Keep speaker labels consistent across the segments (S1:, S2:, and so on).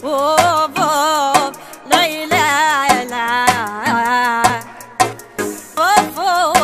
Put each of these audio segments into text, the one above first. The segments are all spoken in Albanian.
S1: Of of lay lay lay. Of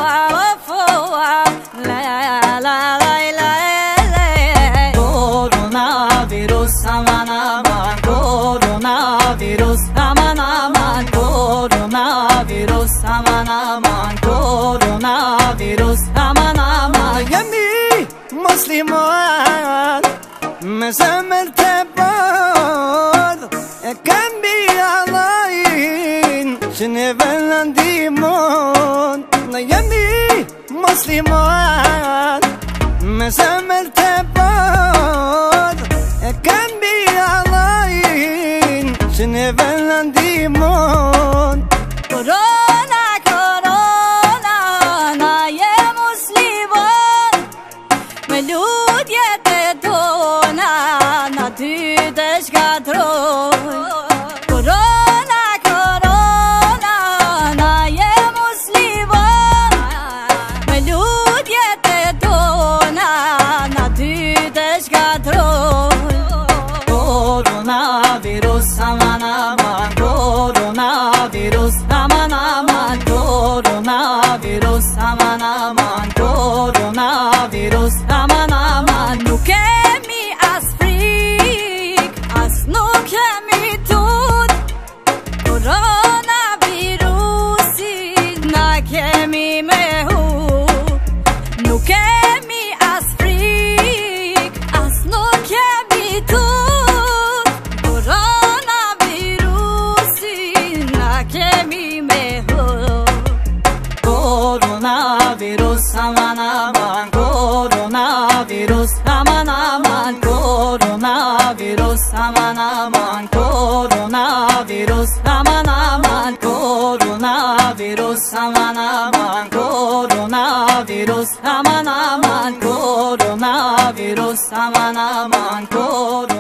S1: lay lay lay. Coronavirus aman aman, coronavirus aman aman, coronavirus aman aman, coronavirus aman aman.
S2: Yemi Musliman mezamel tebad kan bi alain şnevelan dimon. Yemi Musliman mezamel tebad kan bi alain şnevelan dimon.
S1: Corona, corona, na je musliman. Me lutje të tona, na ty të shkatroj. Corona, corona, na je musliman. Me lutje të tona, na ty të shkatroj.
S2: Coronavirus aman aman, coronavirus aman aman, coronavirus aman aman, coronavirus aman aman.
S1: Nuk kemi as frik, as nuk kemi tut. Koronavirusin na kemi me hu. Nuk kemi as frik, as nuk kemi tut. Koronavirusin na kemi me hu.
S2: Coronavirus aman aman, coronavirus aman aman, coronavirus aman aman, coronavirus aman aman, coronavirus aman aman, coronavirus aman aman, coronavirus aman aman,